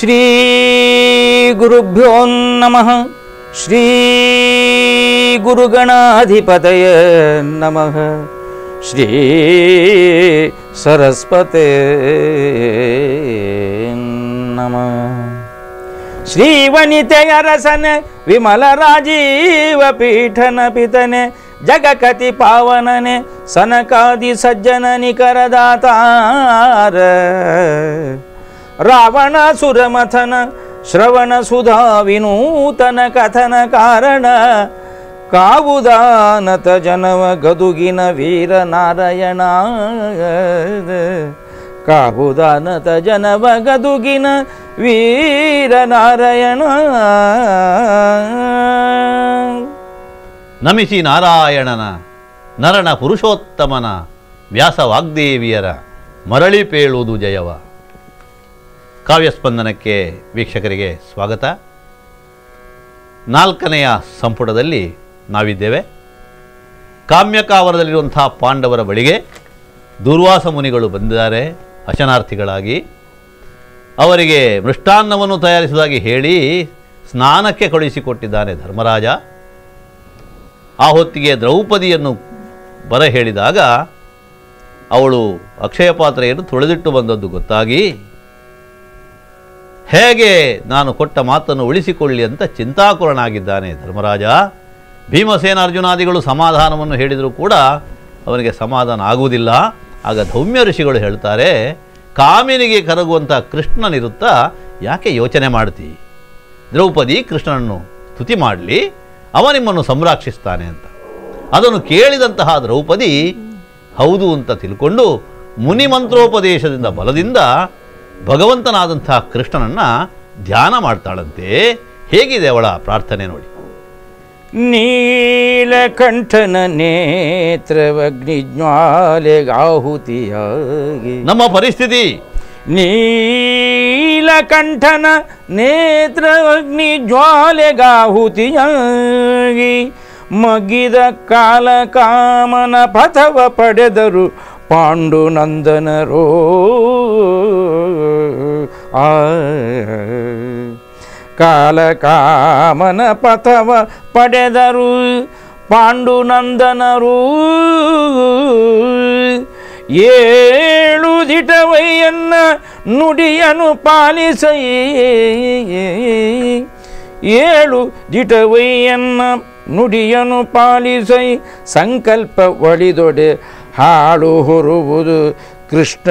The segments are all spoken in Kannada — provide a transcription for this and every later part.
ಶ್ರೀ ಗುರುಭ್ಯೋ ನಮಃ. ಶ್ರೀ ಗುರುಗಣಾಧಿಪತಯೇ ನಮಃ. ಶ್ರೀ ಸರಸ್ವತೇ ನಮಃ. ಶ್ರೀ ವನಿತೆಯರಸನೆ ವಿಮಲ ರಾಜೀವ ಪೀಠನ ಪಿತನೆ ಜಗಕತಿ ಪಾವನನೆ ಸನಕಾದಿ ಸಜ್ಜನ ನಿಕರದಾತಾರ ರಾವಣ ಸುರಮಥನ ಶ್ರವಣ ಸುಧಾ ವಿನೂತನ ಕಥನ ಕಾರಣ ಕಾವುದಾನತ ಜನವ ಗದುಗಿನ ವೀರ ನಾರಾಯಣ. ಕಾವುದಾನತ ಜನವ ಗದುಗಿನ ವೀರ ನಾರಾಯಣ. ನಮಿಸಿ ನಾರಾಯಣನ ನರನ ಪುರುಷೋತ್ತಮನ ವ್ಯಾಸ ವಾಗ್ದೇವಿಯರ ಮರಳಿ ಪೇಳುವುದು ಜಯವ. ಕಾವ್ಯಸ್ಪಂದನಕ್ಕೆ ವೀಕ್ಷಕರಿಗೆ ಸ್ವಾಗತ. 4ನೆಯ ಸಂಪುಟದಲ್ಲಿ ನಾವಿದ್ದೇವೆ. ಕಾಮ್ಯಕಾವರದಲ್ಲಿರುವಂಥ ಪಾಂಡವರ ಬಳಿಗೆ ದುರ್ವಾಸ ಮುನಿಗಳು ಬಂದಿದ್ದಾರೆ ಅಶನಾರ್ಥಿಗಳಾಗಿ. ಅವರಿಗೆ ಮೃಷ್ಟಾನ್ನವನ್ನು ತಯಾರಿಸುವುದಾಗಿ ಹೇಳಿ ಸ್ನಾನಕ್ಕೆ ಕಳುಹಿಸಿಕೊಟ್ಟಿದ್ದಾನೆ ಧರ್ಮರಾಜ. ಆ ಹೊತ್ತಿಗೆ ದ್ರೌಪದಿಯನ್ನು ಬರ ಹೇಳಿದಾಗ ಅವಳು ಅಕ್ಷಯ ಪಾತ್ರೆಯನ್ನು ತೊಳೆದಿಟ್ಟು ಬಂದದ್ದು ಗೊತ್ತಾಗಿ ಹೇಗೆ ನಾನು ಕೊಟ್ಟ ಮಾತನ್ನು ಉಳಿಸಿಕೊಳ್ಳಿ ಅಂತ ಚಿಂತಾಕುರನಾಗಿದ್ದಾನೆ ಧರ್ಮರಾಜ. ಭೀಮಸೇನ ಅರ್ಜುನಾದಿಗಳು ಸಮಾಧಾನವನ್ನು ಹೇಳಿದರೂ ಕೂಡ ಅವನಿಗೆ ಸಮಾಧಾನ ಆಗುವುದಿಲ್ಲ. ಆಗ ಧೌಮ್ಯ ಋಷಿಗಳು ಹೇಳ್ತಾರೆ, ಕಾಮಿನಿಗೆ ಕರಗುವಂಥ ಕೃಷ್ಣನಿರುತ್ತಾ ಯಾಕೆ ಯೋಚನೆ ಮಾಡ್ತಿ? ದ್ರೌಪದಿ ಕೃಷ್ಣನನ್ನು ಸ್ತುತಿ ಮಾಡಲಿ, ಅವ ನಿಮ್ಮನ್ನು ಸಂರಕ್ಷಿಸ್ತಾನೆ ಅಂತ. ಅದನ್ನು ಕೇಳಿದಂತಹ ದ್ರೌಪದಿ ಹೌದು ಅಂತ ತಿಳ್ಕೊಂಡು ಮುನಿ ಮಂತ್ರೋಪದೇಶದಿಂದ ಬಲದಿಂದ ಭಗವಂತನಾದಂಥ ಕೃಷ್ಣನನ್ನು ಧ್ಯಾನ ಮಾಡ್ತಾಳಂತೆ. ಹೇಗಿದೆ ಅವಳ ಪ್ರಾರ್ಥನೆ ನೋಡಿ. ನೀಲಕಂಠನ ನೇತ್ರವಗ್ನಿಜ್ವಾಲೆಗಾಹುತಿಯಾಗಿ ನಮ್ಮ ಪರಿಸ್ಥಿತಿ ನೀಲಕಂಠನ ನೇತ್ರವಗ್ನಿಜ್ವಾಲೆಗಾಹುತಿಯಾಗಿ ಮಗ್ಗಿದ ಕಾಲ ಕಾಮನ ಪಥವ ಪಡೆದರು ಪಾಂಡುನಂದನರೋ. ಕಾಲ ಕಾಮನ ಪಥವ ಪಡೆದರು ಪಾಂಡುನಂದನರು. ಏಳು ದಿಟವಯ್ಯನ್ನ ನುಡಿಯನು ಪಾಲಿಸೈ. ಏಳು ದಿಟವಯ್ಯನ್ನ ನುಡಿಯನು ಪಾಲಿಸೈ. ಸಂಕಲ್ಪ ಒಳಿದೊಡೆ ಹಾಳು ಹೊರುವುದು ಕೃಷ್ಣ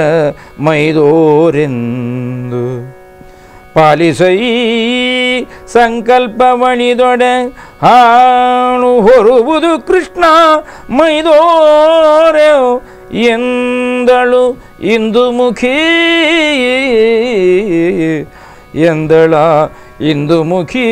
ಮೈದೋರೆಂದು. ಪಾಲಿಸೈ ಸಂಕಲ್ಪ ಒಳಿದೊಡೆ ಹಾಳು ಹೊರುವುದು ಕೃಷ್ಣ ಮೈದೋರೆ ಎಂದಳು ಇಂದುಮುಖಿ. ಎಂದಳ ಇಂದುಮುಖಿ.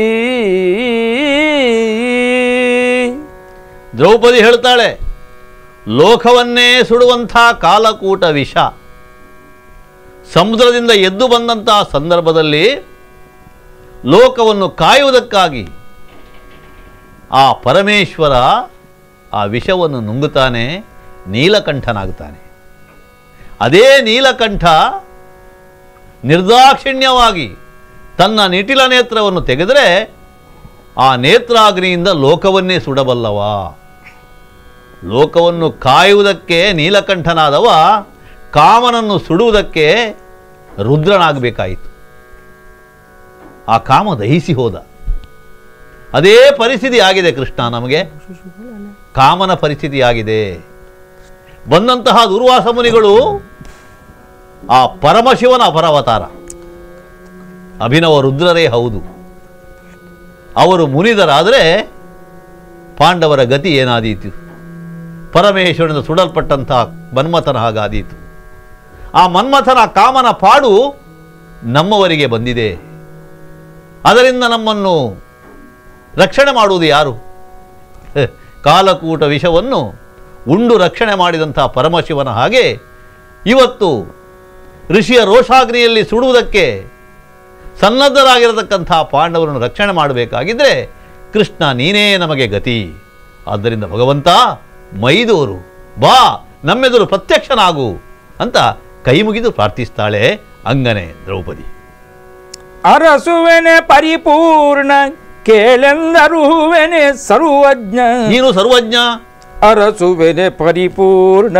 ದ್ರೌಪದಿ ಹೇಳ್ತಾಳೆ, ಲೋಕವನ್ನೇ ಸುಡುವಂಥ ಕಾಲಕೂಟ ವಿಷ ಸಮುದ್ರದಿಂದ ಎದ್ದು ಬಂದಂತಹ ಸಂದರ್ಭದಲ್ಲಿ ಲೋಕವನ್ನು ಕಾಯುವುದಕ್ಕಾಗಿ ಆ ಪರಮೇಶ್ವರ ಆ ವಿಷವನ್ನು ನುಂಗುತ್ತಾನೆ, ನೀಲಕಂಠನಾಗುತ್ತಾನೆ. ಅದೇ ನೀಲಕಂಠ ನಿರ್ದಾಕ್ಷಿಣ್ಯವಾಗಿ ತನ್ನ ನಿಟಿಲ ನೇತ್ರವನ್ನು ತೆಗೆದರೆ ಆ ನೇತ್ರಾಗ್ನಿಯಿಂದ ಲೋಕವನ್ನೇ ಸುಡಬಲ್ಲವ. ಲೋಕವನ್ನು ಕಾಯುವುದಕ್ಕೆ ನೀಲಕಂಠನಾದವ ಕಾಮನನ್ನು ಸುಡುವುದಕ್ಕೆ ರುದ್ರನಾಗಬೇಕಾಯಿತು. ಆ ಕಾಮ ದಹಿಸಿ ಹೋದ. ಅದೇ ಪರಿಸ್ಥಿತಿ ಆಗಿದೆ ಕೃಷ್ಣ ನಮಗೆ. ಕಾಮನ ಪರಿಸ್ಥಿತಿ ಆಗಿದೆ. ಬಂದಂತಹ ದುರ್ವಾಸ ಮುನಿಗಳು ಆ ಪರಮಶಿವನ ಅಪರಾವತಾರ, ಅಭಿನವ ರುದ್ರರೇ ಹೌದು. ಅವರು ಮುನಿದರಾದರೆ ಪಾಂಡವರ ಗತಿ ಏನಾದೀತು? ಪರಮೇಶ್ವರನಿಂದ ಸುಡಲ್ಪಟ್ಟಂಥ ಮನ್ಮಥನ ಹಾಗಾದೀತು. ಆ ಮನ್ಮಥನ ಕಾಮನ ಪಾಡು ನಮ್ಮವರಿಗೆ ಬಂದಿದೆ. ಅದರಿಂದ ನಮ್ಮನ್ನು ರಕ್ಷಣೆ ಮಾಡುವುದು ಯಾರು? ಕಾಲಕೂಟ ವಿಷವನ್ನು ಉಂಡು ರಕ್ಷಣೆ ಮಾಡಿದಂಥ ಪರಮಶಿವನ ಹಾಗೆ ಇವತ್ತು ಋಷಿಯ ರೋಷಾಗ್ನಿಯಲ್ಲಿ ಸುಡುವುದಕ್ಕೆ ಸನ್ನದ್ಧರಾಗಿರತಕ್ಕಂಥ ಪಾಂಡವರನ್ನು ರಕ್ಷಣೆ ಮಾಡಬೇಕಾಗಿದ್ದರೆ ಕೃಷ್ಣ ನೀನೇ ನಮಗೆ ಗತಿ. ಆದ್ದರಿಂದ ಭಗವಂತ ಮೈದೂರು ಬಾ, ನಮ್ಮೆದುರು ಪ್ರತ್ಯಕ್ಷನಾಗು ಅಂತ ಕೈ ಮುಗಿದು ಪ್ರಾರ್ಥಿಸ್ತಾಳೆ ಅಂಗನೆ ದ್ರೌಪದಿ. ಅರಸುವೆನೆ ಪರಿಪೂರ್ಣ ಕೇಳೆಂದರುವೆನೆ ಸರ್ವಜ್ಞ. ನೀನು ಸರ್ವಜ್ಞ. ಅರಸುವೆನೆ ಪರಿಪೂರ್ಣ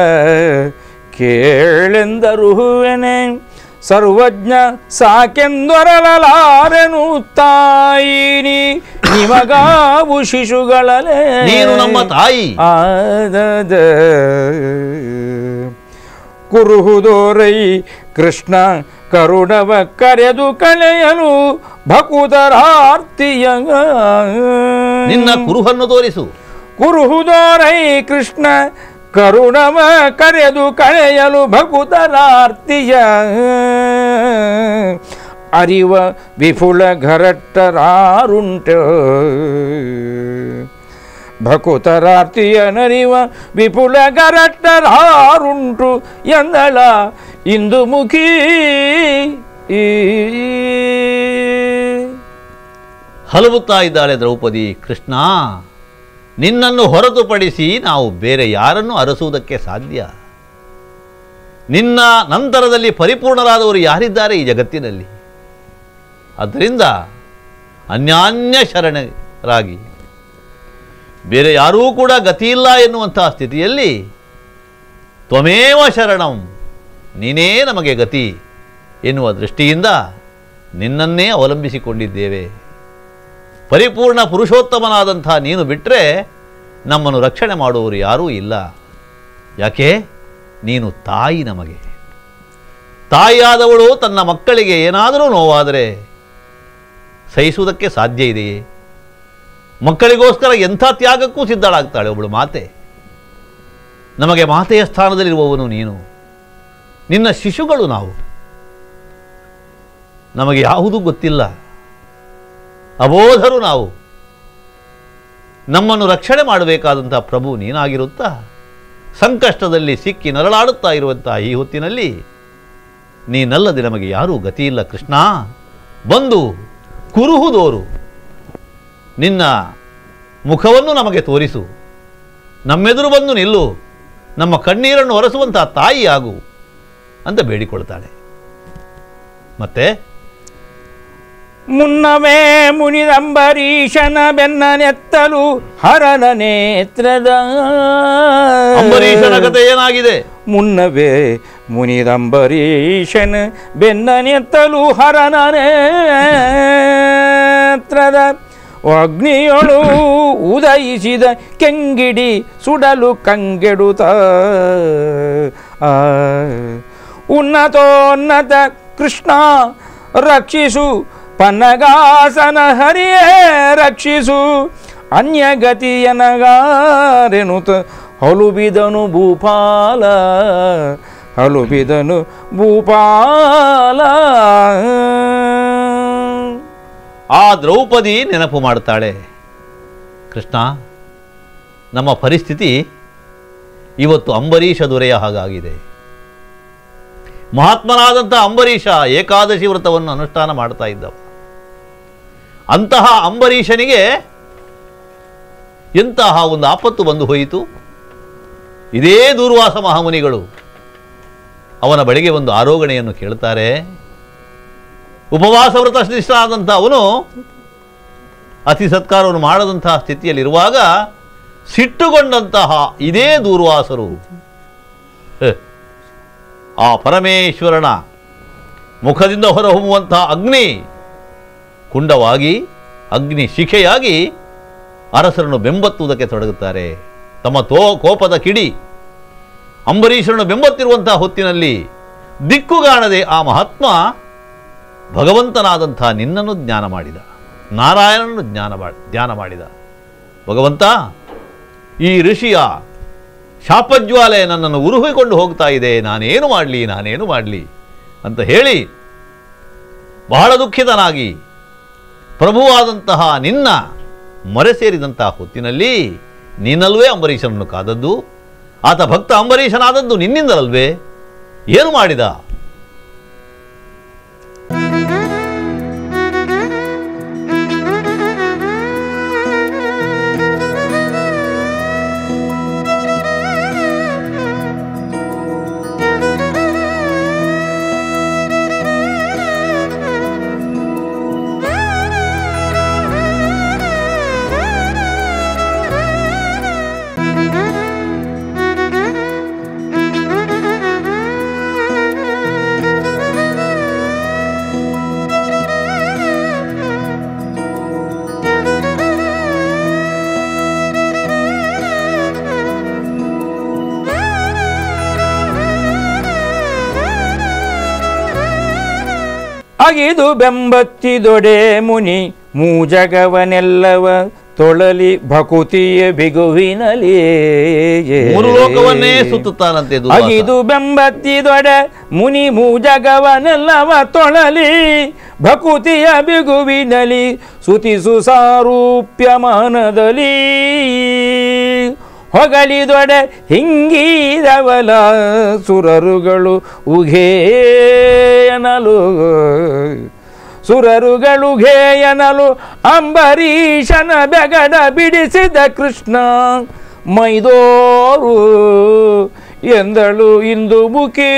ಕೇಳೆಂದರುವೆನೆ ಸರ್ವಜ್ಞ ಸಾಕೆಂದೊರಲಾರೆನು ತಾಯಿನಿ ನಿಮಗಾವು ಶಿಶುಗಳೇ. ನೀನು ನಮ್ಮ ತಾಯಿ. ಕುರುಹುದೋರೈ ಕೃಷ್ಣ ಕರುಣವ ಕರೆದು ಕಳೆಯಲು ಭಕುತರಾರ್ತಿಯ. ನಿನ್ನ ಕುರುಹನ್ನು ತೋರಿಸು. ಕುರುಹುದೋರೈ ಕೃಷ್ಣ ಕರುಣವ ಕರೆದು ಕಳೆಯಲು ಭಕುತರಾರ್ತಿಯ. ಅರಿವ ವಿಪುಲ ಘರಟ್ಟರಾರುಂಟ. ಭಕುತರಾರ್ತಿಯನರಿವ ವಿಪುಲ ಗರಟ್ಟರಾರುಂಟು ಎಂದಳ ಇಂದು ಮುಖಿ. ಹಲವುತ್ತಾ ಇದ್ದಾಳೆ ದ್ರೌಪದಿ. ಕೃಷ್ಣ, ನಿನ್ನನ್ನು ಹೊರತುಪಡಿಸಿ ನಾವು ಬೇರೆ ಯಾರನ್ನು ಅರಸುವುದಕ್ಕೆ ಸಾಧ್ಯ? ನಿನ್ನ ನಂತರದಲ್ಲಿ ಪರಿಪೂರ್ಣರಾದವರು ಯಾರಿದ್ದಾರೆ ಈ ಜಗತ್ತಿನಲ್ಲಿ? ಆದ್ದರಿಂದ ಅನ್ಯಾನ್ಯ ಶರಣರಾಗಿ ಬೇರೆ ಯಾರೂ ಕೂಡ ಗತಿಯಿಲ್ಲ ಎನ್ನುವಂತಹ ಸ್ಥಿತಿಯಲ್ಲಿ ತ್ವಮೇವ ಶರಣಂ, ನೀನೇ ನಮಗೆ ಗತಿ ಎನ್ನುವ ದೃಷ್ಟಿಯಿಂದ ನಿನ್ನನ್ನೇ ಅವಲಂಬಿಸಿಕೊಂಡಿದ್ದೇವೆ. ಪರಿಪೂರ್ಣ ಪುರುಷೋತ್ತಮನಾದಂಥ ನೀನು ಬಿಟ್ಟರೆ ನಮ್ಮನ್ನು ರಕ್ಷಣೆ ಮಾಡುವವರು ಯಾರೂ ಇಲ್ಲ. ಯಾಕೆ? ನೀನು ತಾಯಿ ನಮಗೆ. ತಾಯಿಯಾದವಳು ತನ್ನ ಮಕ್ಕಳಿಗೆ ಏನಾದರೂ ನೋವಾದರೆ ಸಹಿಸುವುದಕ್ಕೆ ಸಾಧ್ಯ ಇದೆಯೇ? ಮಕ್ಕಳಿಗೋಸ್ಕರ ಎಂಥ ತ್ಯಾಗಕ್ಕೂ ಸಿದ್ಧಳಾಗ್ತಾಳೆ ಒಬ್ಬಳು ಮಾತೆ. ನಮಗೆ ಮಾತೆಯ ಸ್ಥಾನದಲ್ಲಿರುವವನು ನೀನು, ನಿನ್ನ ಶಿಶುಗಳು ನಾವು. ನಮಗೆ ಯಾವುದೂ ಗೊತ್ತಿಲ್ಲ, ಅಬೋಧರು ನಾವು. ನಮ್ಮನ್ನು ರಕ್ಷಣೆ ಮಾಡಬೇಕಾದಂಥ ಪ್ರಭು ನೀನಾಗಿರುತ್ತಾ ಸಂಕಷ್ಟದಲ್ಲಿ ಸಿಕ್ಕಿ ನರಳಾಡುತ್ತಾ ಇರುವಂಥ ಈ ಹೊತ್ತಿನಲ್ಲಿ ನೀನಲ್ಲದೆ ನಮಗೆ ಯಾರೂ ಗತಿಯಿಲ್ಲ. ಕೃಷ್ಣ, ಬಂದು ಕುರುಹುದೋರು ನಿನ್ನ ಮುಖವನ್ನು ನಮಗೆ ತೋರಿಸು, ನಮ್ಮೆದುರು ಬಂದು ನಿಲ್ಲು, ನಮ್ಮ ಕಣ್ಣೀರನ್ನು ಒರೆಸುವಂಥ ತಾಯಿ ಆಗು ಅಂತ ಬೇಡಿಕೊಳ್ತಾಳೆ. ಮತ್ತೆ ಮುನ್ನವೇ ಮುನಿದಂಬರೀಶನ ಬೆನ್ನನೆತ್ತಲು ಹರನ ನೇತ್ರದ. ಅಂಬರೀಷನ ಕಥೆ ಏನಾಗಿದೆ? ಮುನ್ನವೇ ಮುನಿದಂಬರೀಶನ ಬೆನ್ನನೆತ್ತಲು ಹರನ ನೇತ್ರದ. ಅಗ್ನಿಯೊಳು ಉದಯಿಸಿದ ಕೆಂಗಿಡಿ ಸುಡಲು ಕಂಗೆಡುತ್ತ. ಉನ್ನತೋನ್ನತ ಕೃಷ್ಣ ರಕ್ಷಿಸು, ಪನ್ನಗಾಸನ ಹರಿಯೇ ರಕ್ಷಿಸು, ಅನ್ಯಗತಿಯನಗಾರೆನುತ ಹಲುಬಿದನು ಭೂಪಾಲ, ಹಲುಬಿದನು ಭೂಪಾಲ. ಆ ದ್ರೌಪದಿ ನೆನಪು ಮಾಡ್ತಾಳೆ, ಕೃಷ್ಣ, ನಮ್ಮ ಪರಿಸ್ಥಿತಿ ಇವತ್ತು ಅಂಬರೀಷ ದೊರೆಯ ಹಾಗಾಗಿದೆ. ಮಹಾತ್ಮನಾದಂಥ ಅಂಬರೀಷ ಏಕಾದಶಿ ವ್ರತವನ್ನು ಅನುಷ್ಠಾನ ಮಾಡ್ತಾ ಇದ್ದವ. ಅಂತಹ ಅಂಬರೀಷನಿಗೆ ಎಂತಹ ಒಂದು ಆಪತ್ತು ಬಂದು ಹೋಯಿತು. ಇದೇ ದೂರ್ವಾಸ ಮಹಾಮುನಿಗಳು ಅವನ ಬಳಿಗೆ ಒಂದು ಆರೋಗಣೆಯನ್ನು ಕೇಳ್ತಾರೆ. ಉಪವಾಸ ವ್ರತ ನಿಷ್ಠನಾದಂಥ ಅವನು ಅತಿ ಸತ್ಕಾರವನ್ನು ಮಾಡದಂತಹ ಸ್ಥಿತಿಯಲ್ಲಿರುವಾಗ ಸಿಟ್ಟುಗೊಂಡಂತಹ ಇದೇ ದೂರ್ವಾಸರು ಆ ಪರಮೇಶ್ವರನ ಮುಖದಿಂದ ಹೊರಹೊಮ್ಮುವಂತಹ ಅಗ್ನಿ ಕುಂಡವಾಗಿ, ಅಗ್ನಿ ಶಿಖೆಯಾಗಿ ಅರಸರನ್ನು ಬೆಂಬತ್ತುವುದಕ್ಕೆ ತೊಡಗುತ್ತಾರೆ. ತಮ್ಮ ಕೋಪದ ಕಿಡಿ ಅಂಬರೀಷರನ್ನು ಬೆಂಬತ್ತಿರುವಂತಹ ಹೊತ್ತಿನಲ್ಲಿ ದಿಕ್ಕುಗಾಣದೆ ಆ ಮಹಾತ್ಮ ಭಗವಂತನಾದಂಥ ನಿನ್ನನ್ನು ಜ್ಞಾನ ಮಾಡಿದ, ನಾರಾಯಣನನ್ನು ಧ್ಯಾನ ಮಾಡಿದ. ಭಗವಂತ, ಈ ಋಷಿಯ ಶಾಪಜ್ವಾಲೆ ನನ್ನನ್ನು ಉರುಹಿಕೊಂಡು ಹೋಗ್ತಾ ಇದೆ, ನಾನೇನು ಮಾಡಲಿ ಅಂತ ಹೇಳಿ ಬಹಳ ದುಃಖಿತನಾಗಿ ಪ್ರಭುವಾದಂತಹ ನಿನ್ನ ಮೊರೆ ಸೇರಿದಂತಹ ಹೊತ್ತಿನಲ್ಲಿ ನೀನಲ್ವೇ ಅಂಬರೀಷನನ್ನು ಕಾದದ್ದು, ಆತ ಭಕ್ತ ಅಂಬರೀಷನಾದದ್ದು ನಿನ್ನಿಂದಲಲ್ವೇ? ಏನು ಮಾಡಿದ? ಅಗಿದು ಬೆಂಬತ್ತಿದೊಡೆ ಮುನಿ ಮೂಜಗವನೆಲ್ಲವ ತೊಳಲಿ ಭಕುತಿಯ ಬಿಗುವಿನಲಿ. ಮೂರು ಲೋಕವನ್ನೇ ಸುತ್ತುತ್ತಾನಂತೆ ದುರ್ವಾಸ. ಅಗಿದು ಬೆಂಬತ್ತಿದೊಡೆ ಮುನಿ ಮೂಜಗವನೆಲ್ಲವ ತೊಳಲಿ ಭಕುತಿಯ ಬಿಗುವಿನಲಿ ಸುತಿಸು ಸಾರೂಪ್ಯಮಾನದಲ್ಲಿ ಹೊಗಳಿದೊಡೆ ಹಿಂಗೀರವಲ ಸುರರುಗಳು ಉಘೇಯನಲು ಸುರರುಗಳು ಘೇಯನಲು ಅಂಬರೀಷನ ಬೆಗಡ ಬಿಡಿಸಿದ ಕೃಷ್ಣ ಮೈದೋರು ಎಂದಳು ಇಂದು ಮುಖಿ.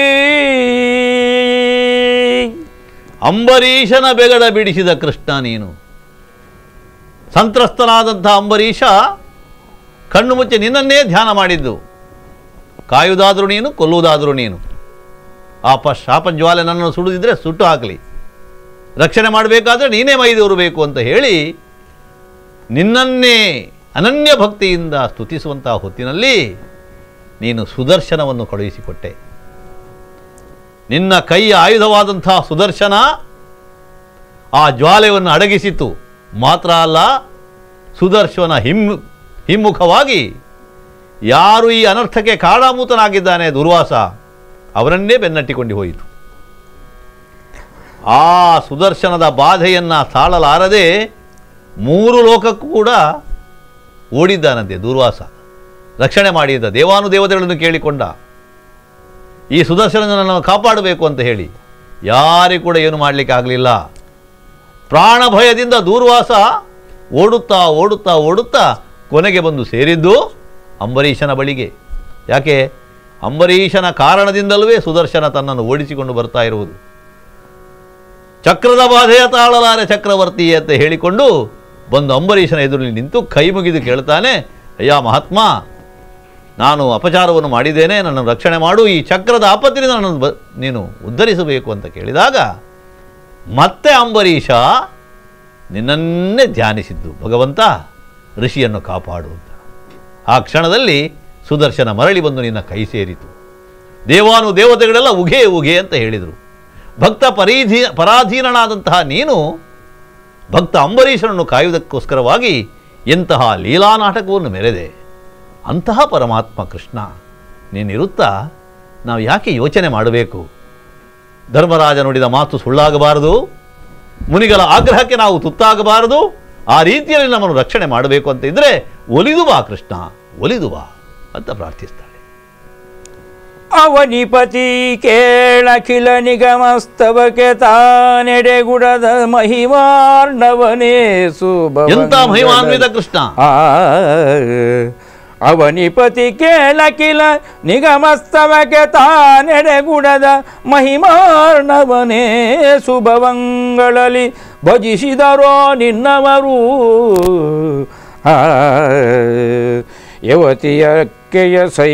ಅಂಬರೀಷನ ಬೆಗಡ ಬಿಡಿಸಿದ ಕೃಷ್ಣ ನೀನು. ಸಂತ್ರಸ್ತನಾದಂಥ ಅಂಬರೀಷ ಕಣ್ಣು ಮುಚ್ಚಿ ನಿನ್ನನ್ನೇ ಧ್ಯಾನ ಮಾಡಿದ್ದು. ಕಾಯುವುದಾದರೂ ನೀನು, ಕೊಲ್ಲುವುದಾದರೂ ನೀನು. ಆ ಶಾಪಜ್ವಾಲೆ ನನ್ನನ್ನು ಸುಡುದಿದ್ರೆ ಸುಟ್ಟು ಹಾಕಲಿ, ರಕ್ಷಣೆ ಮಾಡಬೇಕಾದ್ರೆ ನೀನೇ ಮೈದೂರು ಬೇಕು ಅಂತ ಹೇಳಿ ನಿನ್ನನ್ನೇ ಅನನ್ಯ ಭಕ್ತಿಯಿಂದ ಸ್ತುತಿಸುವಂತಹ ಹೊತ್ತಿನಲ್ಲಿ ನೀನು ಸುದರ್ಶನವನ್ನು ಕಳುಹಿಸಿಕೊಟ್ಟೆ. ನಿನ್ನ ಕೈಯ ಆಯುಧವಾದಂಥ ಸುದರ್ಶನ ಆ ಜ್ವಾಲೆಯನ್ನು ಅಡಗಿಸಿತು. ಮಾತ್ರ ಅಲ್ಲ, ಸುದರ್ಶನ ಹಿಮ್ಮುಖವಾಗಿ ಯಾರು ಈ ಅನರ್ಥಕ್ಕೆ ಕಾರಣಭೂತನಾಗಿದ್ದಾನೆ ದುರ್ವಾಸ, ಅವರನ್ನೇ ಬೆನ್ನಟ್ಟಿಕೊಂಡು ಹೋಯಿತು. ಆ ಸುದರ್ಶನದ ಬಾಧೆಯನ್ನು ತಾಳಲಾರದೆ ಮೂರು ಲೋಕಕ್ಕೂ ಕೂಡ ಓಡಿದ್ದಾನಂತೆ ದುರ್ವಾಸ. ರಕ್ಷಣೆ ಮಾಡಿದ್ದ ದೇವಾನುದೇವತೆಗಳನ್ನು ಕೇಳಿಕೊಂಡ, ಈ ಸುದರ್ಶನನನ್ನು ಕಾಪಾಡಬೇಕು ಅಂತ ಹೇಳಿ. ಯಾರಿಗೂ ಕೂಡ ಏನು ಮಾಡಲಿಕ್ಕೆ ಆಗಲಿಲ್ಲ. ಪ್ರಾಣ ಭಯದಿಂದ ದುರ್ವಾಸ ಓಡುತ್ತಾ ಓಡುತ್ತಾ ಓಡುತ್ತಾ ಕೊನೆಗೆ ಬಂದು ಸೇರಿದ್ದು ಅಂಬರೀಷನ ಬಳಿಗೆ. ಯಾಕೆ? ಅಂಬರೀಷನ ಕಾರಣದಿಂದಲೇ ಸುದರ್ಶನ ತನ್ನನ್ನು ಓಡಿಸಿಕೊಂಡು ಬರ್ತಾ ಇರುವುದು. ಚಕ್ರದ ಬಾಧೆಯ ತಾಳಲಾರೆ ಚಕ್ರವರ್ತಿ ಅಂತ ಹೇಳಿಕೊಂಡು ಬಂದು ಅಂಬರೀಷನ ಎದುರಲ್ಲಿ ನಿಂತು ಕೈ ಮುಗಿದು ಕೇಳ್ತಾನೆ, ಅಯ್ಯ ಮಹಾತ್ಮ, ನಾನು ಅಪಚಾರವನ್ನು ಮಾಡಿದ್ದೇನೆ, ನನ್ನನ್ನು ರಕ್ಷಣೆ ಮಾಡು, ಈ ಚಕ್ರದ ಆಪತ್ತಿನಿಂದ ನನ್ನನ್ನು ನೀನು ಉದ್ಧರಿಸಬೇಕು ಅಂತ ಕೇಳಿದಾಗ ಮತ್ತೆ ಅಂಬರೀಷ ನಿನ್ನನ್ನೇ ಧ್ಯಾನಿಸಿದ್ದು, ಭಗವಂತ ಋಷಿಯನ್ನು ಕಾಪಾಡು ಅಂತ. ಆ ಕ್ಷಣದಲ್ಲಿ ಸುದರ್ಶನ ಮರಳಿ ಬಂದು ನಿನ್ನ ಕೈ ಸೇರಿತು. ದೇವಾನುದೇವತೆಗಳೆಲ್ಲ ಉಘೆ ಉಘೆ ಅಂತ ಹೇಳಿದರು. ಭಕ್ತ ಪರಾಧೀನನಾದಂತಹ ನೀನು ಭಕ್ತ ಅಂಬರೀಷನನ್ನು ಕಾಯುವುದಕ್ಕೋಸ್ಕರವಾಗಿ ಎಂತಹ ಲೀಲಾ ನಾಟಕವನ್ನು ಮೆರೆದೆ. ಅಂತಹ ಪರಮಾತ್ಮ ಕೃಷ್ಣ ನೀನಿರುತ್ತಾ ನಾವು ಯಾಕೆ ಯೋಚನೆ ಮಾಡಬೇಕು? ಧರ್ಮರಾಜ ನುಡಿದ ಮಾತು ಸುಳ್ಳಾಗಬಾರದು, ಮುನಿಗಳ ಆಗ್ರಹಕ್ಕೆ ನಾವು ತುತ್ತಾಗಬಾರದು. ಆ ರೀತಿಯಲ್ಲಿ ನಮ್ಮನ್ನು ರಕ್ಷಣೆ ಮಾಡಬೇಕು ಅಂತ ಇದ್ದರೆ ಒಲಿದು ಬಾ ಕೃಷ್ಣ, ಒಲಿದು ಬಾ ಅಂತ ಪ್ರಾರ್ಥಿಸ್ತಾಳೆ. ಅವನಿಪತಿ ಕೇಳಖಿಲ ನಿಗಮಸ್ತವಕ್ಕೆ ತಾನೆಡೆಗುಡದ ಮಹಿಮಾರ್ಣವನೇ ಸುಭವ. ಎಂತ ಮಹಿಮಾನ್ವಿತ ಕೃಷ್ಣ! ಅವನಿಪತಿ ಕೇಳಖಿಲ ನಿಗಮಸ್ತವಕ್ಕೆ ತಾನೆಡೆಗುಡದ ಮಹಿಮಾರ್ಣವನೇ ಸುಭವಂಗಳಲ್ಲಿ ಭಜಿಸಿದರೋ ನಿನ್ನವರು. ಯುವತಿಯಕ್ಕೆಯ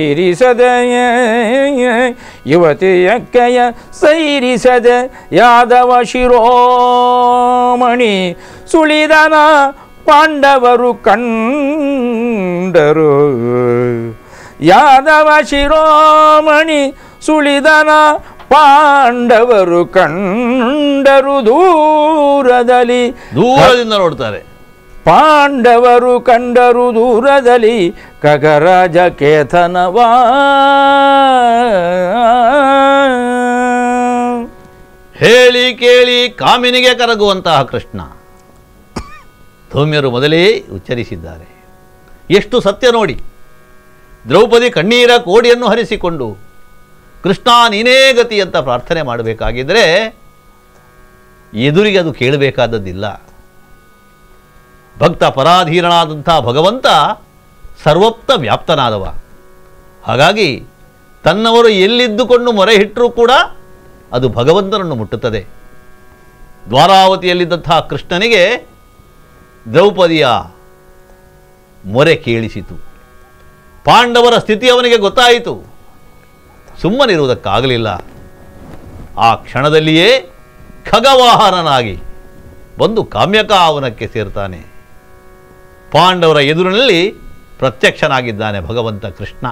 ಸೈರಿಸದ ಯಾದವ ಶಿರೋಮಣಿ ಸುಳಿದನ ಪಾಂಡವರು ಕಂಡರು. ಯಾದವ ಶಿರೋಮಣಿ ಸುಳಿದನ ಪಾಂಡವರು ಕಂಡರು. ದೂರದಿಂದ ನೋಡ್ತಾರೆ. ಪಾಂಡವರು ಕಂಡರು ದೂರದಲ್ಲಿ ಖಗರಾಜ ಕೇತನವಾ. ಹೇಳಿ ಕೇಳಿ ಕಾಮಿನಿಗೆ ಕರಗುವಂತಹ ಕೃಷ್ಣ ಧೌಮ್ಯರು ಮೊದಲೇ ಉಚ್ಚರಿಸಿದ್ದಾರೆ. ಎಷ್ಟು ಸತ್ಯ ನೋಡಿ. ದ್ರೌಪದಿ ಕಣ್ಣೀರ ಕೋಡಿಯನ್ನು ಹರಿಸಿಕೊಂಡು ಕೃಷ್ಣ ನೀನೇ ಗತಿ ಅಂತ ಪ್ರಾರ್ಥನೆ ಮಾಡಬೇಕಾಗಿದ್ದರೆ ಎದುರಿಗೆ ಅದು ಕೇಳಬೇಕಾದದ್ದಿಲ್ಲ. ಭಕ್ತ ಪರಾಧೀನನಾದಂಥ ಭಗವಂತ ಸರ್ವಪ್ತ ವ್ಯಾಪ್ತನಾದವ. ಹಾಗಾಗಿ ತನ್ನವರು ಎಲ್ಲಿದ್ದುಕೊಂಡು ಮೊರೆ ಇಟ್ಟರೂ ಕೂಡ ಅದು ಭಗವಂತನನ್ನು ಮುಟ್ಟುತ್ತದೆ. ದ್ವಾರಾವತಿಯಲ್ಲಿದ್ದಂಥ ಕೃಷ್ಣನಿಗೆ ದ್ರೌಪದಿಯ ಮೊರೆ ಕೇಳಿಸಿತು. ಪಾಂಡವರ ಸ್ಥಿತಿ ಅವನಿಗೆ ಗೊತ್ತಾಯಿತು. ಸುಮ್ಮನಿರುವುದಕ್ಕಾಗಲಿಲ್ಲ. ಆ ಕ್ಷಣದಲ್ಲಿಯೇ ಖಗವಾಹನನಾಗಿ ಬಂದು ಕಾಮ್ಯಕಾವನಕ್ಕೆ ಸೇರ್ತಾನೆ. ಪಾಂಡವರ ಎದುರಿನಲ್ಲಿ ಪ್ರತ್ಯಕ್ಷನಾಗಿದ್ದಾನೆ ಭಗವಂತ ಕೃಷ್ಣ.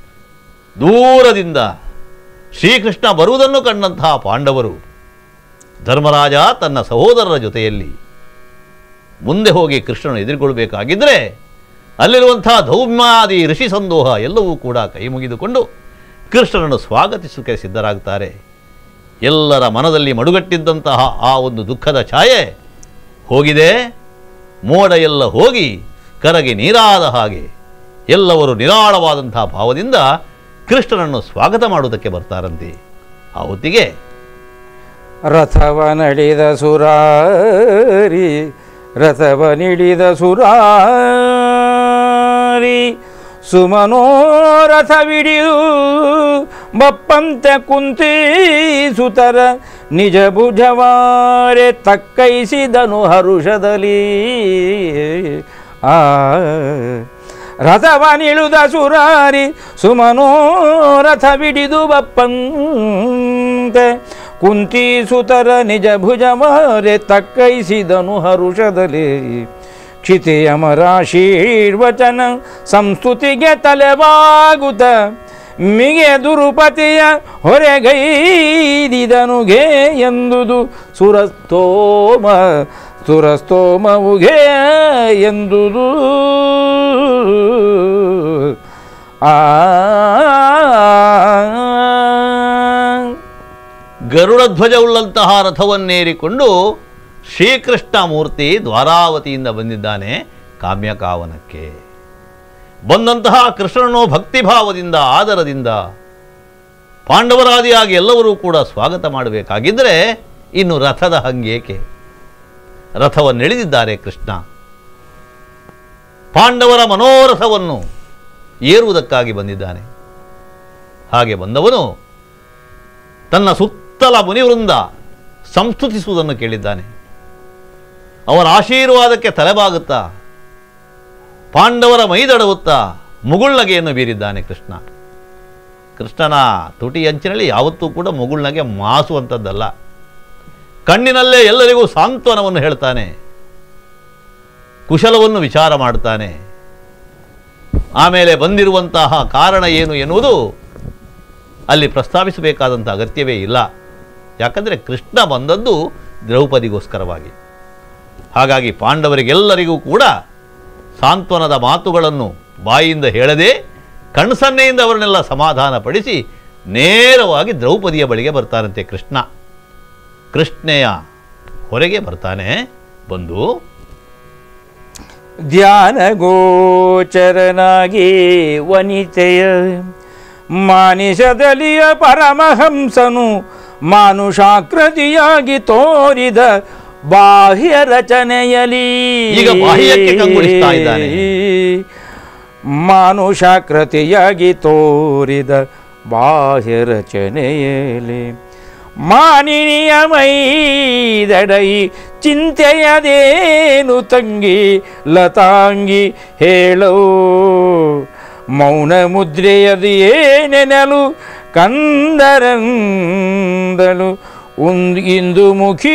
ದೂರದಿಂದ ಶ್ರೀಕೃಷ್ಣ ಬರುವುದನ್ನು ಕಂಡಂತಹ ಪಾಂಡವರು ಧರ್ಮರಾಜ ತನ್ನ ಸಹೋದರರ ಜೊತೆಯಲ್ಲಿ ಮುಂದೆ ಹೋಗಿ ಕೃಷ್ಣನು ಎದುರುಗೊಳ್ಳಬೇಕಾಗಿದ್ದರೆ ಅಲ್ಲಿರುವಂಥ ಧೌಮ್ಯಾದಿ ಋಷಿ ಸಂದೋಹ ಎಲ್ಲವೂ ಕೂಡ ಕೈ ಮುಗಿದುಕೊಂಡು ಕೃಷ್ಣನನ್ನು ಸ್ವಾಗತಿಸೋಕೆ ಸಿದ್ಧರಾಗ್ತಾರೆ. ಎಲ್ಲರ ಮನದಲ್ಲಿ ಮಡುಗಟ್ಟಿದ್ದಂತಹ ಆ ಒಂದು ದುಃಖದ ಛಾಯೆ ಹೋಗಿದೆ. ಮೋಡ ಎಲ್ಲ ಹೋಗಿ ಕರಗಿ ನೀರಾದ ಹಾಗೆ ಎಲ್ಲವರು ನಿರಾಳವಾದಂತಹ ಭಾವದಿಂದ ಕೃಷ್ಣನನ್ನು ಸ್ವಾಗತ ಮಾಡುವುದಕ್ಕೆ ಬರ್ತಾರಂತೆ. ಆ ಹೊತ್ತಿಗೆ ರಥವ ನಡೆದ ಸುರಾರಿ ರಥವ ನಿಡಿದ ಸುರಾರಿ ಸುಮನೋರಥವಿಡಿದು ಬಪ್ಪಂತೆ ಕುಂತಿ ಸುತರ ನಿಜ ಭುಜವಾರೆ ತಕ್ಕೈಸಿದನು ಹರುಷದಲ್ಲಿ. ರಥವ ನಿಳುದ ಸುರಾರಿ ಸುಮನೋರಥವಿಡಿದು ಬಪ್ಪಂತೆ ಕುಂತಿ ಸುತರ ನಿಜ ಭುಜವಾರೆ ತಕ್ಕೈಸಿದನು ಹರುಷದಲ್ಲಿ. ಕ್ಷಿತಿಯಮರಾಶೀರ್ವಚನ ಸಂಸ್ತುತಿಗೆ ತಲೆಬಾಗುತ್ತ ಮಿಗೆ ದುರುಪತಿಯ ಹೊರೆಗೈದಿದನುಗೆ ಎಂದುದು ಸುರಸ್ತೋಮವುಗೆ ಎಂದುದು. ಗರುಡಧ್ವಜವುಳ್ಳಂತಹ ರಥವನ್ನೇರಿಕೊಂಡು ಶ್ರೀಕೃಷ್ಣ ಮೂರ್ತಿ ದ್ವಾರಾವತಿಯಿಂದ ಬಂದಿದ್ದಾನೆ ಕಾಮ್ಯಕಾವನಕ್ಕೆ. ಬಂದಂತಹ ಕೃಷ್ಣನನ್ನು ಭಕ್ತಿಭಾವದಿಂದ ಆದರದಿಂದ ಪಾಂಡವರಾದಿಯಾಗಿ ಎಲ್ಲರೂ ಕೂಡ ಸ್ವಾಗತ ಮಾಡಬೇಕಾಗಿದ್ದರೆ ಇನ್ನು ರಥದ ಹಂಗೇಕೆ? ರಥವನ್ನೆಳೆದಿದ್ದಾರೆ ಕೃಷ್ಣ. ಪಾಂಡವರ ಮನೋರಥವನ್ನು ಏರುವುದಕ್ಕಾಗಿ ಬಂದಿದ್ದಾನೆ. ಹಾಗೆ ಬಂದವನು ತನ್ನ ಸುತ್ತಲ ಮುನಿವೃಂದ ಸಂಸ್ತುತಿಸುವುದನ್ನು ಕೇಳಿದ್ದಾನೆ. ಅವರ ಆಶೀರ್ವಾದಕ್ಕೆ ತಲೆಬಾಗುತ್ತಾ ಪಾಂಡವರ ಮೈದಡವುತ್ತಾ ಮುಗುಳ್ನಗೆಯನ್ನು ಬೀರಿದ್ದಾನೆ ಕೃಷ್ಣ. ಕೃಷ್ಣನ ತುಟಿ ಅಂಚಿನಲ್ಲಿ ಯಾವತ್ತೂ ಕೂಡ ಮುಗುಳ್ನಗೆ ಮಾಸುವಂಥದ್ದಲ್ಲ. ಕಣ್ಣಿನಲ್ಲೇ ಎಲ್ಲರಿಗೂ ಸಾಂತ್ವನವನ್ನು ಹೇಳ್ತಾನೆ, ಕುಶಲವನ್ನು ವಿಚಾರ ಮಾಡ್ತಾನೆ. ಆಮೇಲೆ ಬಂದಿರುವಂತಹ ಕಾರಣ ಏನು ಎನ್ನುವುದು ಅಲ್ಲಿ ಪ್ರಸ್ತಾಪಿಸಬೇಕಾದಂಥ ಅಗತ್ಯವೇ ಇಲ್ಲ. ಯಾಕಂದರೆ ಕೃಷ್ಣ ಬಂದದ್ದು ದ್ರೌಪದಿಗೋಸ್ಕರವಾಗಿ. ಹಾಗಾಗಿ ಪಾಂಡವರಿಗೆಲ್ಲರಿಗೂ ಕೂಡ ಸಾಂತ್ವನದ ಮಾತುಗಳನ್ನು ಬಾಯಿಯಿಂದ ಹೇಳದೆ ಕಣ್ಸನ್ನೆಯಿಂದ ಅವರನ್ನೆಲ್ಲ ಸಮಾಧಾನಪಡಿಸಿ ನೇರವಾಗಿ ದ್ರೌಪದಿಯ ಬಳಿಗೆ ಬರ್ತಾರಂತೆ ಕೃಷ್ಣ. ಕೃಷ್ಣೆಯ ಹೊರಗೆ ಬರ್ತಾನೆ. ಬಂದು ಧ್ಯಾನಗೋಚರನಾಗಿ ವನಿತೆಯ ಮಾನಿಷದಲಿಯ ಪರಮಹಂಸನು ಮಾನುಷಾಕೃತಿಯಾಗಿ ತೋರಿದ ಬಾಹ್ಯ ರಚನೆಯಲಿ. ಈಗ ಬಾಹ್ಯಕ್ಕೆ ಕಂಗೊಳಿಸ್ತಾ ಇದ್ದಾನೆ. ಮಾನುಷಾಕೃತಿಯಾಗಿ ತೋರಿದ ಬಾಹ್ಯ ರಚನೆಯಲಿ ಮಾನಿನಿಯ ಮೈದಡೈ ಚಿಂತೆಯದೇನು ತಂಗಿ ಲತಾಂಗಿ ಹೇಳೋ ಮೌನ ಮುದ್ರೆಯದು ಏನೆನಲು ಕಂದರಂದಳು ಇಂದು ಮುಖಿ.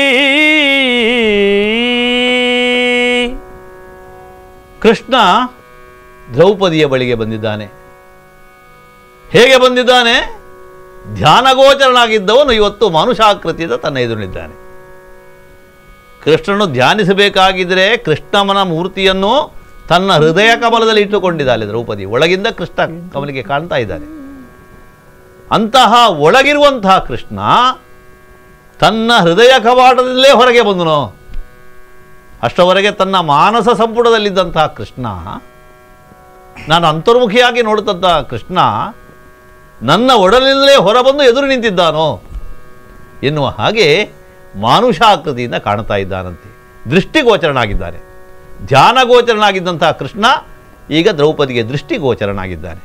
ಕೃಷ್ಣ ದ್ರೌಪದಿಯ ಬಳಿಗೆ ಬಂದಿದ್ದಾನೆ. ಹೇಗೆ ಬಂದಿದ್ದಾನೆ? ಧ್ಯಾನಗೋಚರನಾಗಿದ್ದವನು ಇವತ್ತು ಮಾನುಷಾಕೃತಿಯಿಂದ ತನ್ನ ಎದುರಿನಿದ್ದಾನೆ. ಕೃಷ್ಣನು ಧ್ಯಾನಿಸಬೇಕಾಗಿದ್ದರೆ ಕೃಷ್ಣಮನ ಮೂರ್ತಿಯನ್ನು ತನ್ನ ಹೃದಯ ಕಮಲದಲ್ಲಿ ಇಟ್ಟುಕೊಂಡಿದ್ದಾಳೆ ದ್ರೌಪದಿ. ಒಳಗಿಂದ ಕೃಷ್ಣ ಕಮಲಿಗೆ ಕಾಣ್ತಾ ಇದ್ದಾನೆ. ಅಂತಹ ಒಳಗಿರುವಂತಹ ಕೃಷ್ಣ ತನ್ನ ಹೃದಯ ಕವಾಟದಲ್ಲೇ ಹೊರಗೆ ಬಂದನು. ಅಷ್ಟರವರೆಗೆ ತನ್ನ ಮಾನಸ ಸಂಪುಟದಲ್ಲಿದ್ದಂತಹ ಕೃಷ್ಣ, ನಾನು ಅಂತರ್ಮುಖಿಯಾಗಿ ನೋಡುತ್ತಂತಹ ಕೃಷ್ಣ ನನ್ನ ಒಡಲಿನಲ್ಲೇ ಹೊರಬಂದು ಎದುರು ನಿಂತಿದ್ದಾನೋ ಎನ್ನುವ ಹಾಗೆ ಮಾನುಷಾಕೃತಿಯಿಂದ ಕಾಣ್ತಾ ಇದ್ದಾನಂತೆ. ದೃಷ್ಟಿಗೋಚರನಾಗಿದ್ದಾನೆ. ಧ್ಯಾನಗೋಚರನಾಗಿದ್ದಂತಹ ಕೃಷ್ಣ ಈಗ ದ್ರೌಪದಿಗೆ ದೃಷ್ಟಿಗೋಚರನಾಗಿದ್ದಾನೆ.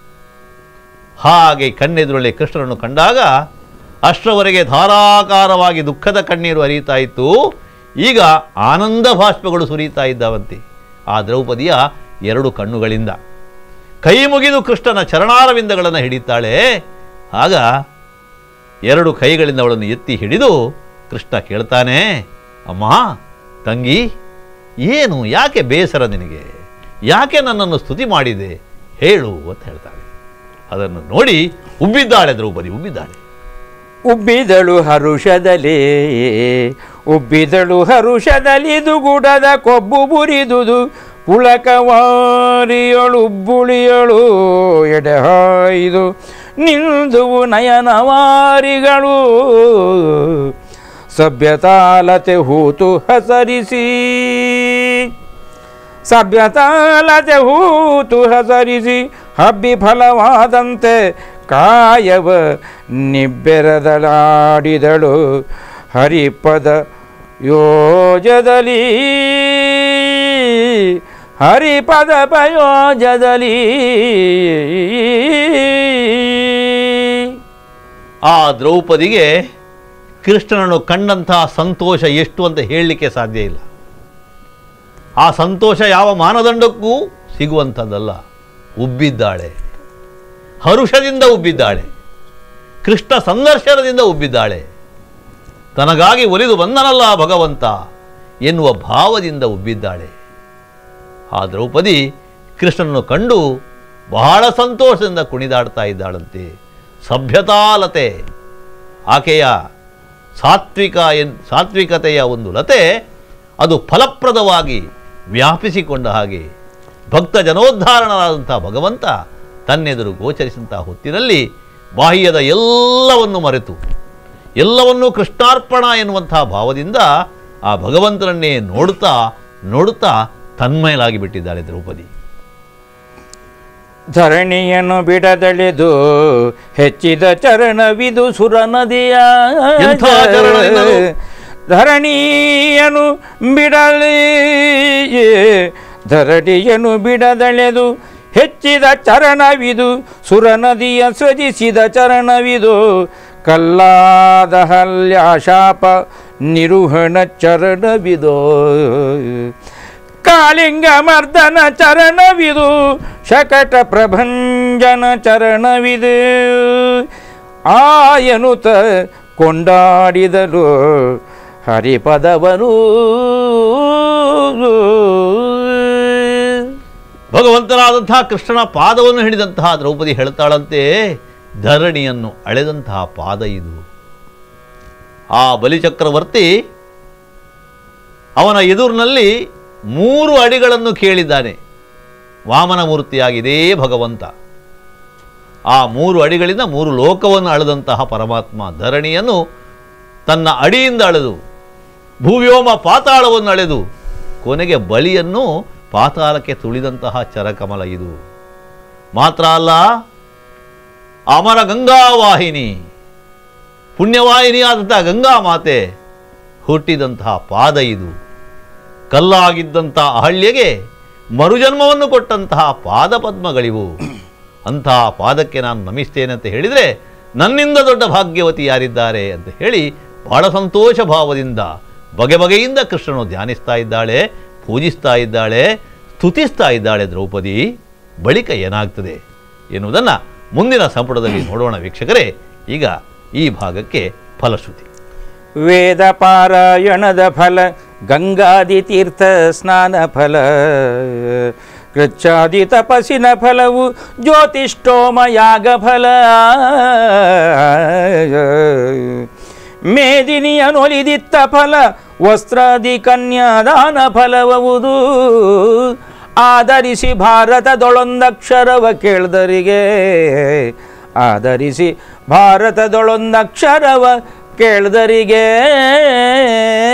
ಹಾಗೆ ಕಣ್ಣೆದುರಲ್ಲೇ ಕೃಷ್ಣನನ್ನು ಕಂಡಾಗ ಅಷ್ಟರವರೆಗೆ ಧಾರಾಕಾರವಾಗಿ ದುಃಖದ ಕಣ್ಣೀರು ಹರಿಯುತ್ತಾ ಇತ್ತು. ಈಗ ಆನಂದ ಭಾಷ್ಪಗಳು ಸುರಿಯುತ್ತಾ ಇದ್ದಾವಂತೆ ಆ ದ್ರೌಪದಿಯ ಎರಡು ಕಣ್ಣುಗಳಿಂದ. ಕೈ ಮುಗಿದು ಕೃಷ್ಣನ ಚರಣಾರವಿಂದಗಳನ್ನು ಹಿಡಿತಾಳೆ. ಆಗ ಎರಡು ಕೈಗಳಿಂದ ಅವಳನ್ನು ಎತ್ತಿ ಹಿಡಿದು ಕೃಷ್ಣ ಕೇಳ್ತಾನೆ, ಅಮ್ಮ ತಂಗಿ, ಏನು, ಯಾಕೆ ಬೇಸರ ನಿನಗೆ? ಯಾಕೆ ನನ್ನನ್ನು ಸ್ತುತಿ ಮಾಡಿದೆ ಹೇಳು ಅಂತ ಹೇಳ್ತಾಳೆ. ಅದನ್ನು ನೋಡಿ ಉಬ್ಬಿದ್ದಾಳೆ ದ್ರೌಪದಿ, ಉಬ್ಬಿದ್ದಾಳೆ. ಉಬ್ಬಿದಳು ಹರುಷದಲ್ಲಿ ದುಗುಡದ ಕೊಬ್ಬು ಬುರಿದುದು ಪುಳಕವಾರಿಯಳುಬ್ಬುಳಿಯಳು ಎಡೆಹಾಯ್ದು ನಿಲ್ದುವು ನಯನವಾರಿಗಳು ಸಭ್ಯತಾಲತೆ ಹೂತು ಹಸರಿಸಿ ಹಬ್ಬಿ ಫಲವಾದಂತೆ ಕಾಯವ ನಿಬ್ಬೆರದಲಾಡಿದಳು ಹರಿಪದ ಯೋಜದಲ್ಲಿ ಆ ದ್ರೌಪದಿಗೆ ಕೃಷ್ಣನನ್ನು ಕಂಡಂತಹ ಸಂತೋಷ ಎಷ್ಟು ಅಂತ ಹೇಳಲಿಕ್ಕೆ ಸಾಧ್ಯ ಇಲ್ಲ. ಆ ಸಂತೋಷ ಯಾವ ಮಾನದಂಡಕ್ಕೂ ಸಿಗುವಂಥದ್ದಲ್ಲ. ಉಬ್ಬಿದ್ದಾಳೆ, ಹರುಷದಿಂದ ಉಬ್ಬಿದ್ದಾಳೆ, ಕೃಷ್ಣ ಸಂದರ್ಶನದಿಂದ ಉಬ್ಬಿದ್ದಾಳೆ, ತನಗಾಗಿ ಒಲಿದು ಬಂದನಲ್ಲ ಭಗವಂತ ಎನ್ನುವ ಭಾವದಿಂದ ಉಬ್ಬಿದ್ದಾಳೆ. ಆ ದ್ರೌಪದಿ ಕೃಷ್ಣನನ್ನು ಕಂಡು ಬಹಳ ಸಂತೋಷದಿಂದ ಕುಣಿದಾಡ್ತಾ ಇದ್ದಾಳಂತೆ. ಸಭ್ಯತಾಲತೆ, ಆಕೆಯ ಸಾತ್ವಿಕತೆಯ ಒಂದು ಲತೆ ಅದು ಫಲಪ್ರದವಾಗಿ ವ್ಯಾಪಿಸಿಕೊಂಡ ಹಾಗೆ ಭಕ್ತ ಜನೋದ್ಧಾರಣರಾದಂಥ ಭಗವಂತ ತನ್ನೆದುರು ಗೋಚರಿಸಿದಂಥ ಹೊತ್ತಿನಲ್ಲಿ ಬಾಹ್ಯದ ಎಲ್ಲವನ್ನು ಮರೆತು ಎಲ್ಲವನ್ನೂ ಕೃಷ್ಣಾರ್ಪಣ ಎನ್ನುವಂಥ ಭಾವದಿಂದ ಆ ಭಗವಂತನನ್ನೇ ನೋಡುತ್ತಾ ನೋಡುತ್ತಾ ತನ್ಮಯಲಾಗಿ ಬಿಟ್ಟಿದ್ದಾಳೆ ದ್ರೌಪದಿ. ಧರಣಿಯನ್ನು ಬಿಡದಳೆದು ಹೆಚ್ಚಿದ ಚರಣವಿದು ಸುರನದಿಯ ಧರಣಿಯನ್ನು ಬಿಡದಳೆದು ಹೆಚ್ಚಿದ ಚರಣವಿದು ಸುರನದಿಯ ಸೃಜಿಸಿದ ಚರಣವಿದು ಕಲ್ಲಾದ ಹಲ್ಯಾಶಾಪ ನಿರುಹಣ ಚರಣವಿದು ಕಾಳಿಂಗ ಮರ್ದನ ಚರಣವಿದು ಶಕಟ ಪ್ರಭಂಜನ ಚರಣವಿದು ಆಯನುತ ಕೊಂಡಾಡಿದಳು ಹರಿಪದವನು. ಭಗವಂತನಾದಂತಹ ಕೃಷ್ಣನ ಪಾದವನ್ನು ಹಿಡಿದಂತಹ ದ್ರೌಪದಿ ಹೇಳ್ತಾಳಂತೆ, ಧರಣಿಯನ್ನು ಅಳೆದಂತಹ ಪಾದ ಇದು. ಆ ಬಲಿಚಕ್ರವರ್ತಿ ಅವನ ಎದುರಿನಲ್ಲಿ 3 ಅಡಿಗಳನ್ನು ಕೇಳಿದ್ದಾನೆ. ವಾಮನ ಮೂರ್ತಿಯಾಗಿದೇ ಭಗವಂತ. ಆ 3 ಅಡಿಗಳಿಂದ 3 ಲೋಕವನ್ನು ಅಳೆದಂತಹ ಪರಮಾತ್ಮ ಧರಣಿಯನ್ನು ತನ್ನ ಅಡಿಯಿಂದ ಅಳೆದು ಭೂವ್ಯೋಮ ಪಾತಾಳವನ್ನು ಅಳೆದು ಕೊನೆಗೆ ಬಲಿಯನ್ನು ಪಾತಾಳಕ್ಕೆ ತುಳಿದಂತಹ ಚರಕಮಲ ಇದು. ಮಾತ್ರ ಅಲ್ಲ, ಅಮರ ಗಂಗಾವಾಹಿನಿ, ಪುಣ್ಯವಾಹಿನಿಯಾದಂತಹ ಗಂಗಾ ಮಾತೆ ಹುಟ್ಟಿದಂತಹ ಪಾದ ಇದು. ಕಲ್ಲಾಗಿದ್ದಂಥ ಅಹಲ್ಯೆಗೆ ಮರುಜನ್ಮವನ್ನು ಕೊಟ್ಟಂತಹ ಪಾದ ಪದ್ಮಗಳಿವು. ಅಂತಹ ಪಾದಕ್ಕೆ ನಾನು ನಮಿಸ್ತೇನೆ ಅಂತ ಹೇಳಿದರೆ ನನ್ನಿಂದ ದೊಡ್ಡ ಭಾಗ್ಯವತಿ ಯಾರಿದ್ದಾರೆ ಅಂತ ಹೇಳಿ ಬಹಳ ಸಂತೋಷ ಭಾವದಿಂದ ಬಗೆ ಬಗೆಯಿಂದ ಕೃಷ್ಣನು ಧ್ಯಾನಿಸ್ತಾ ಇದ್ದಾಳೆ, ಪೂಜಿಸ್ತಾ ಇದ್ದಾಳೆ, ಸ್ತುತಿಸ್ತಾ ಇದ್ದಾಳೆ ದ್ರೌಪದಿ. ಬಳಿಕ ಏನಾಗ್ತದೆ ಎನ್ನುವುದನ್ನು ಮುಂದಿನ ಸಂಪುಟದಲ್ಲಿ ನೋಡೋಣ ವೀಕ್ಷಕರೇ. ಈಗ ಈ ಭಾಗಕ್ಕೆ ಫಲಶ್ರುತಿ. ವೇದ ಪಾರಾಯಣದ ಫಲ, ಗಂಗಾದಿ ತೀರ್ಥ ಸ್ನಾನ ಫಲ, ಕೃಚ್ಛಾದಿ ತಪಸ್ಸಿನ ಫಲವು, ಜ್ಯೋತಿಷ್ಠೋಮ ಯಾಗ ಫಲ, ಮೇದಿನಿಯನೊಲಿದಿತ್ತ ಫಲ, ವಸ್ತ್ರಾದಿ ಕನ್ಯಾದಾನ ಫಲವುದು. ಆಧರಿಸಿ ಭಾರತದೊಳೊಂದಕ್ಷರವ ಕೇಳ್ದರಿಗೆ, ಆಧರಿಸಿ ಭಾರತದೊಳೊಂದಕ್ಷರವ ಕೇಳ್ದರಿಗೆ